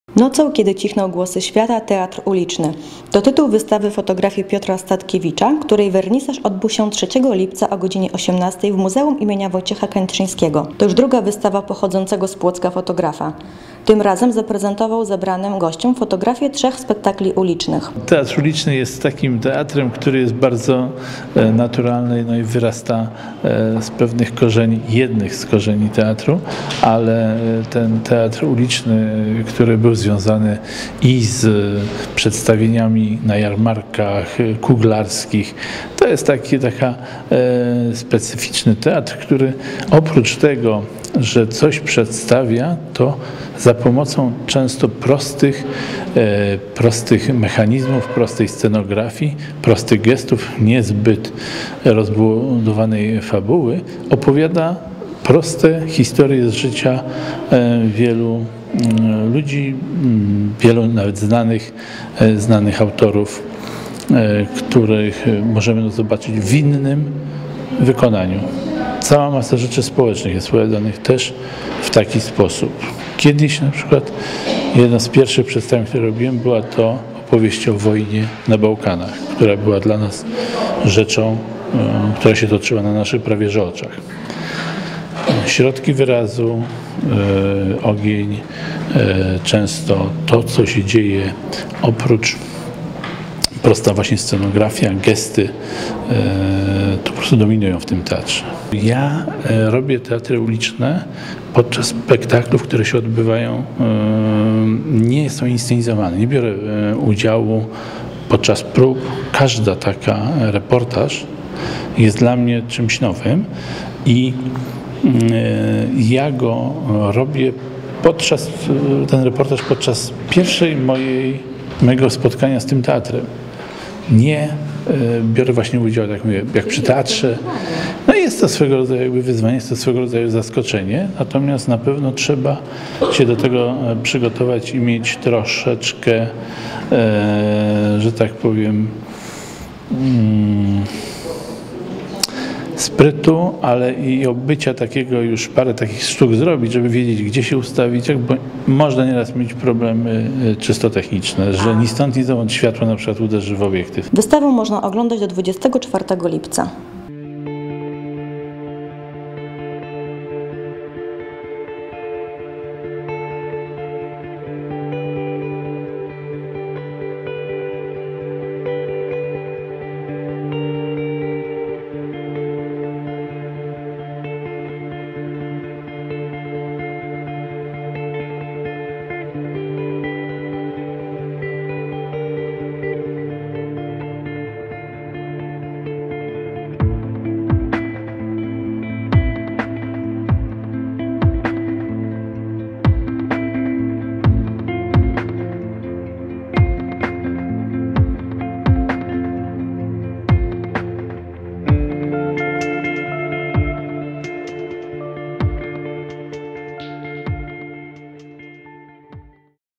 Nocą, kiedy cichną głosy świata, teatr uliczny. To tytuł wystawy fotografii Piotra Statkiewicza, której wernisaż odbył się 3 lipca o godzinie 18 w Muzeum imienia Wojciecha Kętrzyńskiego. To już druga wystawa pochodzącego z Płocka fotografa. Tym razem zaprezentował zebranym gościom fotografię 3 spektakli ulicznych. Teatr uliczny jest takim teatrem, który jest bardzo naturalny, no i wyrasta z pewnych korzeni, jednych z korzeni teatru, ale ten teatr uliczny, który był związany i z przedstawieniami na jarmarkach kuglarskich, to jest taki specyficzny teatr, który oprócz tego, że coś przedstawia, to za pomocą często prostych mechanizmów, prostej scenografii, prostych gestów, niezbyt rozbudowanej fabuły, opowiada proste historie z życia wielu ludzi, wielu nawet znanych autorów, których możemy zobaczyć w innym wykonaniu. Cała masa rzeczy społecznych jest opowiadanych też w taki sposób. Kiedyś na przykład jedno z pierwszych przedstawień, które robiłem, była to opowieść o wojnie na Bałkanach, która była dla nas rzeczą, która się toczyła na naszych prawie że oczach. Środki wyrazu, ogień, często to, co się dzieje oprócz prosta właśnie scenografia, gesty, to po prostu dominują w tym teatrze. Ja robię teatry uliczne podczas spektaklów, które się odbywają, nie są inscenizowane, nie biorę udziału podczas prób. Każda taka reportaż jest dla mnie czymś nowym i ja go robię ten reportaż podczas mojego spotkania z tym teatrem. Nie biorę właśnie udział, tak mówię, jak przy teatrze. No jest to swego rodzaju wyzwanie, jest to swego rodzaju zaskoczenie, natomiast na pewno trzeba się do tego przygotować i mieć troszeczkę, że tak powiem, sprytu, ale i obycia takiego, już parę takich sztuk zrobić, żeby wiedzieć, gdzie się ustawić, bo można nieraz mieć problemy czysto techniczne, że ni stąd, ni zowąd światło na przykład uderzy w obiektyw. Wystawę można oglądać do 24 lipca.